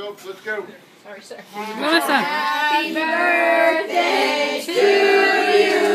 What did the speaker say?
up. Let's go. Sorry, sir. Melissa. Happy birthday to you.